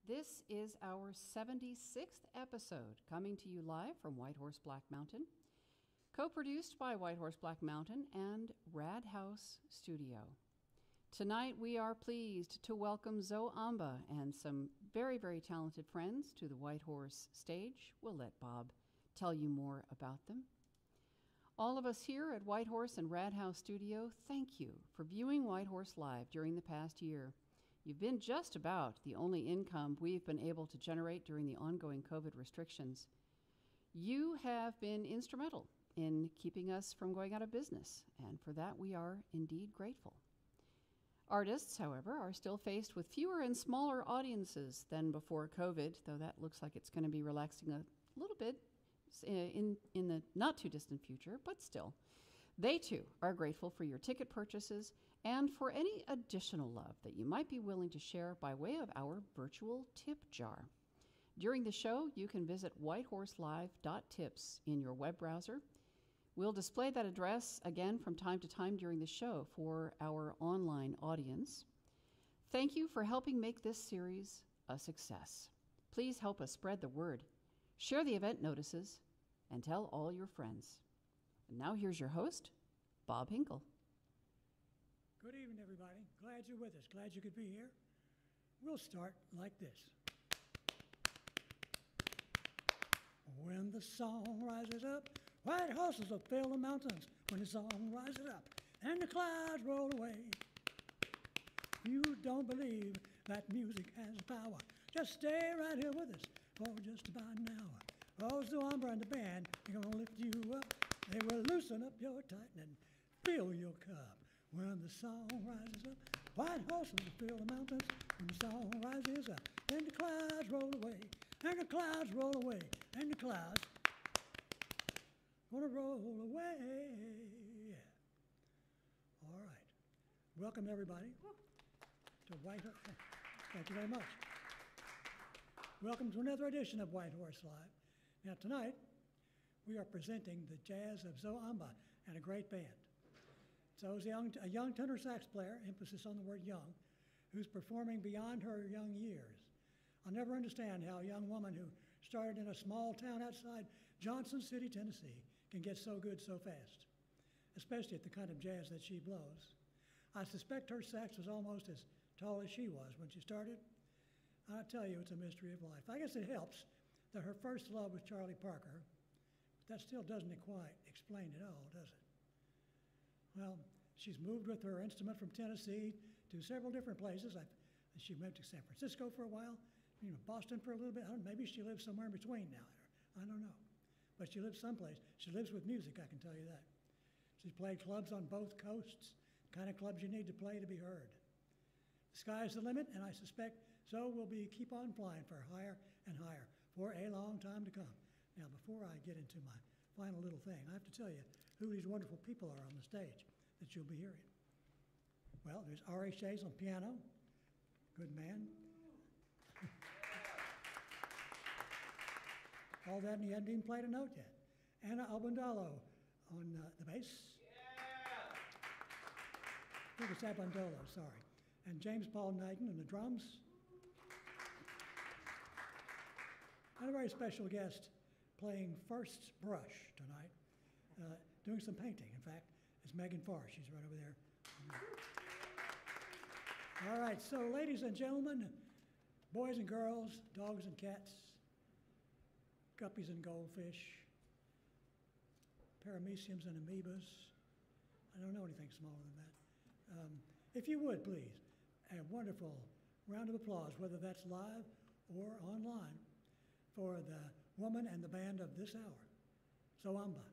This is our 76th episode, coming to you live from White Horse Black Mountain, co-produced by White Horse Black Mountain and Rad House Studio. Tonight we are pleased to welcome Zoh Amba and some very, very talented friends to the White Horse stage. We'll let Bob tell you more about them. All of us here at White Horse and Rad House Studio, thank you for viewing White Horse Live during the past year. You've been just about the only income we've been able to generate during the ongoing COVID restrictions. You have been instrumental in keeping us from going out of business, and for that we are indeed grateful. Artists, however, are still faced with fewer and smaller audiences than before COVID, though that looks like it's going to be relaxing a little bit in the not-too-distant future, but still. They, too, are grateful for your ticket purchases and for any additional love that you might be willing to share by way of our virtual tip jar. During the show, you can visit whitehorselive.tips in your web browser. We'll display that address again from time to time during the show for our online audience. Thank you for helping make this series a success. Please help us spread the word, share the event notices, and tell all your friends. And now here's your host, Bob Hinkle. Good evening, everybody. Glad you're with us. Glad you could be here. We'll start like this. When the song rises up, white horses will fill the mountains. When the song rises up and the clouds roll away. You don't believe that music has power. Just stay right here with us for just about an hour. Oh, Zoh Amba and the band are going to lift you up. They will loosen up your tighten and fill your cup. When the song rises up, white horses will fill the mountains. When the song rises up, and the clouds roll away, and the clouds roll away, and the clouds gonna roll away. Yeah. All right. Welcome, everybody, to White Horse. Thank you very much. Welcome to another edition of White Horse Live. Now, tonight, we are presenting the jazz of Zoh Amba and a great band. Zoh's a young tenor sax player, emphasis on the word young, who's performing beyond her young years. I'll never understand how a young woman who started in a small town outside Johnson City, Tennessee, can get so good so fast, especially at the kind of jazz that she blows. I suspect her sax was almost as tall as she was when she started. I'll tell you, it's a mystery of life. I guess it helps that her first love was Charlie Parker, but that still doesn't quite explain it all, does it? Well, she's moved with her instrument from Tennessee to several different places. She went to San Francisco for a while, Boston for a little bit. Maybe she lives somewhere in between now. I don't know. But she lives someplace. She lives with music, I can tell you that. She's played clubs on both coasts, the kind of clubs you need to play to be heard. The sky's the limit, and I suspect Zoh will keep on flying for higher and higher for a long time to come. Now, before I get into my final little thing, I have to tell you who these wonderful people are on the stage that you'll be hearing. Well, there's SFJAZZ on piano, good man. All that, and he hadn't even played a note yet. Anna Albandolo on the bass. Yeah. I think it's Abandolo, sorry. And James Paul Knighton on the drums. And a very special guest playing first brush tonight, doing some painting. In fact, it's Megan Farr. She's right over there. All right, so ladies and gentlemen, boys and girls, dogs and cats, guppies and goldfish, parameciums and amoebas. I don't know anything smaller than that. If you would, please, a wonderful round of applause, whether that's live or online, for the woman and the band of this hour, Zoh Amba.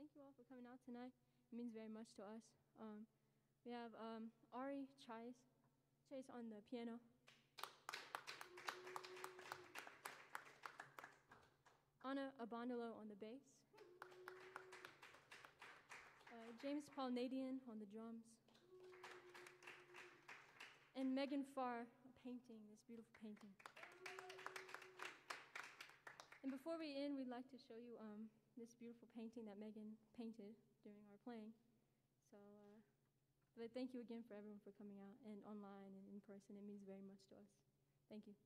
thank you all for coming out tonight. It means very much to us. We have Chase on the piano. Anna Abandolo on the bass. James Paul Nadian on the drums. And Megan Farr painting this beautiful painting. And before we end, we'd like to show you this beautiful painting that Megan painted during our playing. So, but thank you again for everyone for coming out, and online and in person. It means very much to us. Thank you.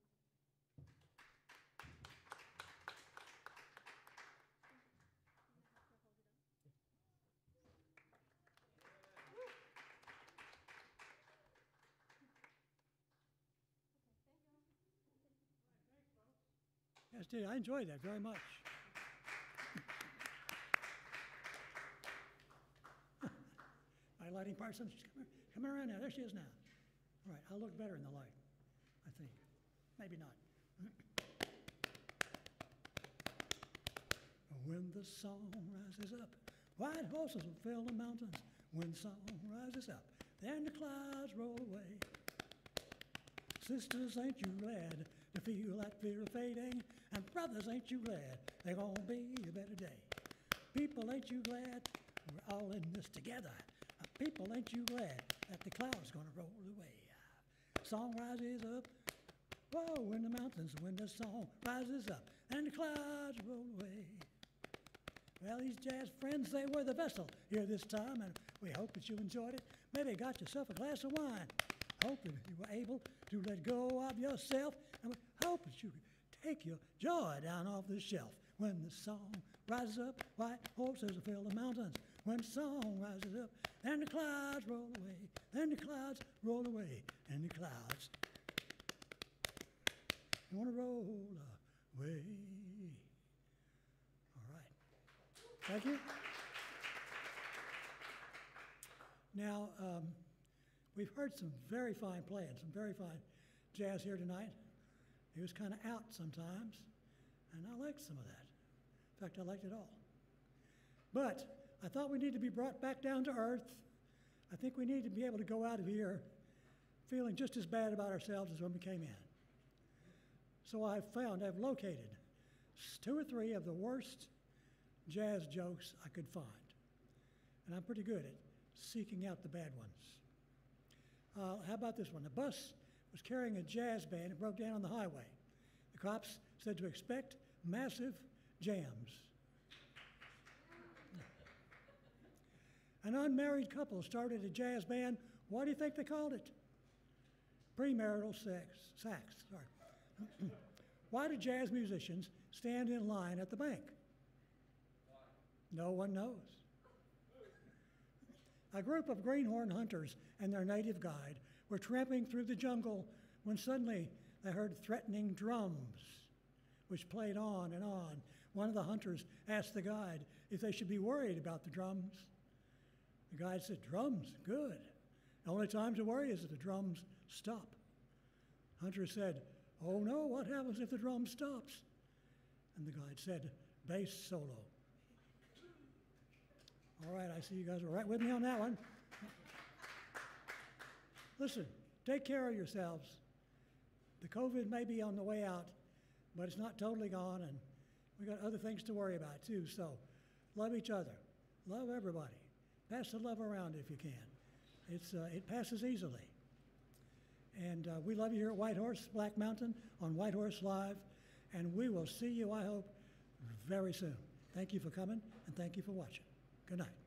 Yes, dear, I enjoyed that very much. My lighting person, she's coming around now. There she is now. All right, I'll look better in the light, I think. Maybe not. When the sun rises up, white horses will fill the mountains. When the sun rises up, then the clouds roll away. Sisters, ain't you glad to feel that fear of fading? And brothers, ain't you glad there's gonna be a better day? People, ain't you glad we're all in this together? People, ain't you glad that the clouds gonna roll away? Song rises up, whoa, in the mountains. When the song rises up, and the clouds roll away. Well, these jazz friends, they were the vessel here this time, and we hope that you enjoyed it. Maybe got yourself a glass of wine. Hope that you were able to let go of yourself, and we hope that you take your joy down off the shelf. When the song rises up, white horses will fill the mountains. When the song rises up, then the clouds roll away, then the clouds roll away, and the clouds wanna roll away. All right. Thank you. Now, we've heard some very fine playing, some very fine jazz here tonight. It was kind of out sometimes, and I liked some of that. In fact, I liked it all. But I thought we need to be brought back down to earth. I think we need to be able to go out of here feeling just as bad about ourselves as when we came in. So I've located 2 or 3 of the worst jazz jokes I could find. And I'm pretty good at seeking out the bad ones. How about this one? A bus was carrying a jazz band and broke down on the highway. The cops said to expect massive jams. An unmarried couple started a jazz band. What do you think they called it? Premarital sax. Sorry. Why do jazz musicians stand in line at the bank? No one knows. A group of greenhorn hunters and their native guide were tramping through the jungle when suddenly they heard threatening drums, which played on and on. One of the hunters asked the guide if they should be worried about the drums. The guide said, "Drums, good. The only time to worry is if the drums stop." Hunter said, "Oh no, what happens if the drum stops?" And the guide said, "Bass solo." All right, I see you guys are right with me on that one. Listen, take care of yourselves. The COVID may be on the way out, but it's not totally gone, and we got other things to worry about too. So love each other, love everybody. Pass the love around if you can. It passes easily. And we love you here at Whitehorse Black Mountain on Whitehorse Live, and we will see you, I hope, very soon. Thank you for coming, and thank you for watching. Good night.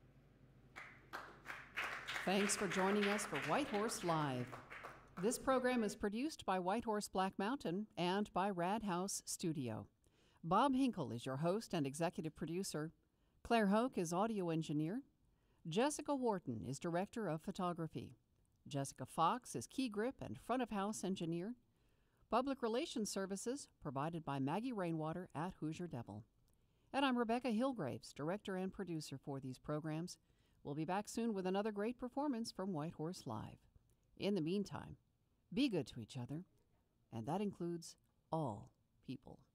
Thanks for joining us for Whitehorse Live. This program is produced by Whitehorse Black Mountain and by Rad House Studio. Bob Hinkle is your host and executive producer. Claire Hoke is audio engineer. Jessica Wharton is director of photography. Jessica Fox is key grip and front of house engineer. Public relations services provided by Maggie Rainwater at Hoosier Devil. And I'm Rebecca Hillgraves, director and producer for these programs. We'll be back soon with another great performance from Whitehorse Live. In the meantime, be good to each other, and that includes all people.